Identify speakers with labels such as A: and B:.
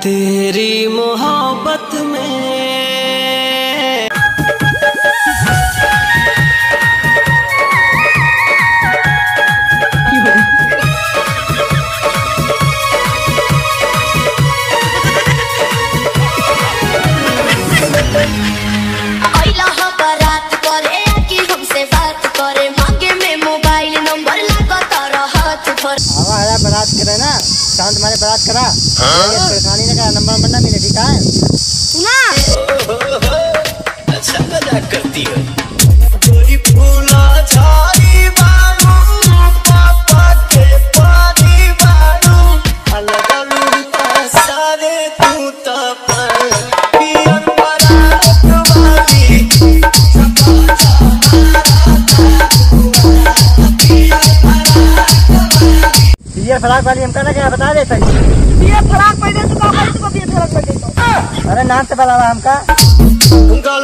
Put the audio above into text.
A: तेरी मोहब्बत में।
B: बारात करे ना शांत मारे बारात करा परेशानी ना करा नंबर बनना मिले ठीक है सुना।
A: अच्छा मजाक करती है कोई फूला झाड़ी बानू पापा के पानी बानू अलग अलग सारे तू तो पर पियन बारात वाली
B: ये फराक वाली हमका ना क्या बता देता है ये फराक पहने तो का भाई तो ये फराक पहने तो अरे नाम से बता रहा हमका